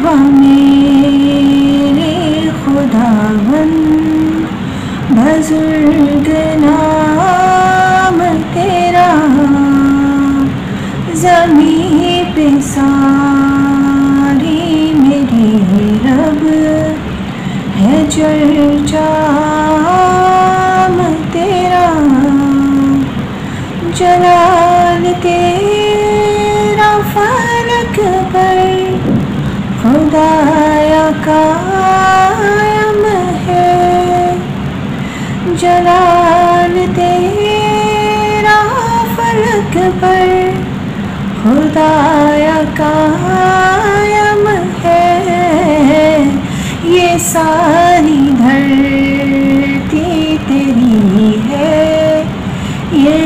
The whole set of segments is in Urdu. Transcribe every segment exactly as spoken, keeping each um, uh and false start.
یہوہ میرے خداوند بزرگ نام تیرا، زمین پہ ساری میرے رب ہے چرچا تیرا، جلال تیرا فلک پر خدایا قائم ہے، جلال تیرا فلک پر خدایا قائم ہے، یہ ساری دھرتی تیری ہے، یہ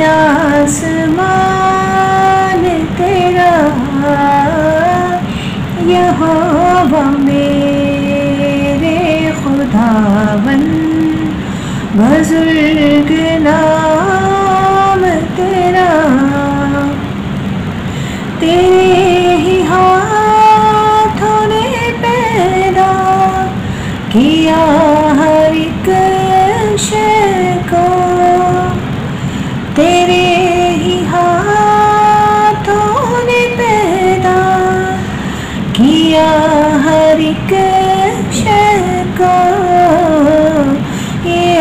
آسمان تیرا، یہوہ میرے خداوند بزرگ نام تیرا، تیرے ہی ہاتھوں نے پیدا کیا ہر ایک شے کو، تیرے ہی ہاتھوں نے پیدا کیا ہر ایک شے کو، یہ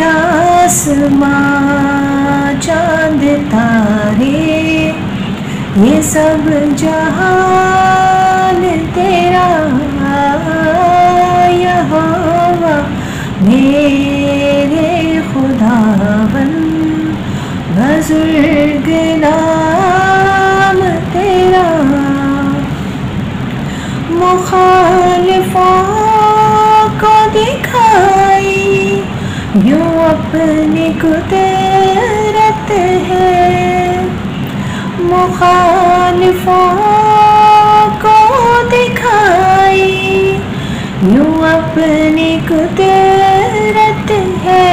آسمان چاند تارے یہ سب جہان تیرا، یہوہ میرے خداوند بزرگ نام تیرا، مخالفوں کو دکھائی یوں اپنی قدرت ہے، مخالفوں کو دکھائی یوں اپنی قدرت ہے،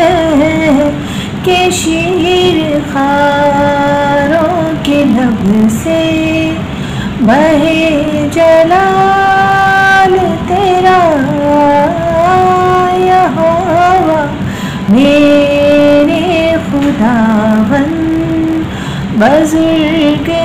کہ شیر خاروں کے لب سے بہے جلال تیرا، یہوہ میرے خداوند بزرگ